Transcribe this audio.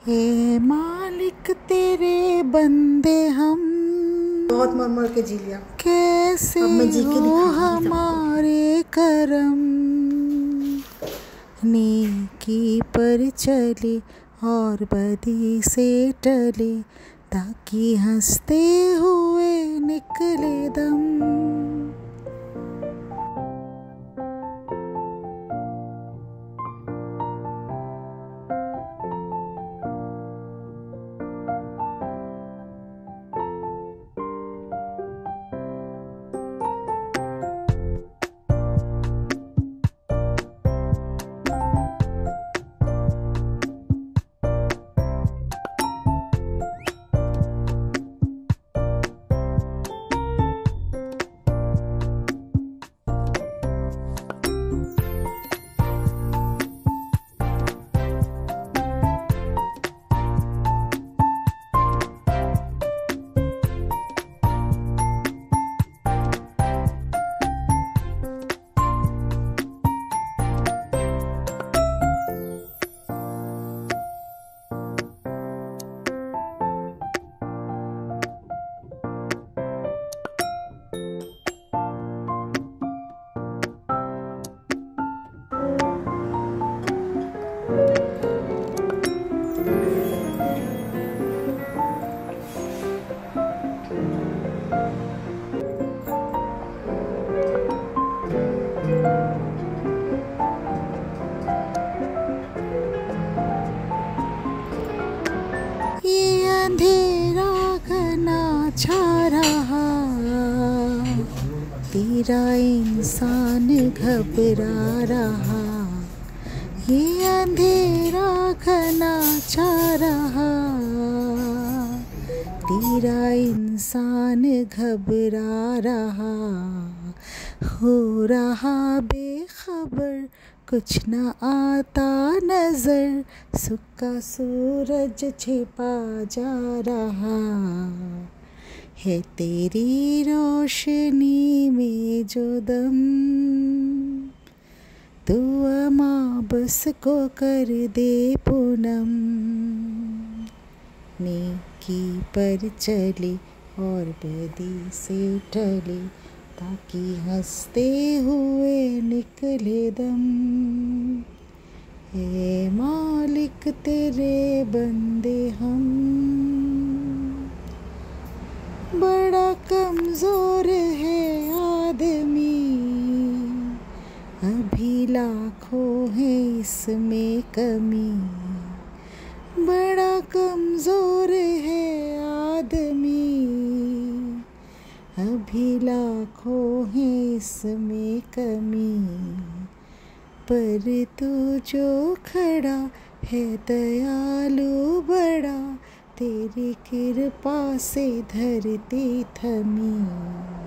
ए मालिक तेरे बंदे हम, बहुत मर मर के जी लिया। कैसे अब मैं जी के हो दिखाऊंगी हमारे करम। नेकी पर चले और बदी से टले, ताकि हंसते हुए निकले दम। ये अंधेरा घना छा रहा, तेरा इंसान घबरा रहा। ये अंधेरा घना छा रहा, तेरा इंसान घबरा रहा। हो रहा बेखबर, कुछ न आता नजर, सुख का सूरज छिपा जा रहा है। तेरी रोशनी में जो दम, तू अमाबस को कर दे पूनम। नेकी पर चले और बदी से टले, ताकि हंसते हुए निकले दम। ए मालिक तेरे बंदे हम, बड़ा कमज़ोर है आदमी, अभी लाखों है इसमें कमी। बड़ा कमज़ोर है आदमी, अभी लाखों है इसमें कमी। पर तू जो खड़ा है दयालु बड़ा, तेरी कृपा से धरती थमी।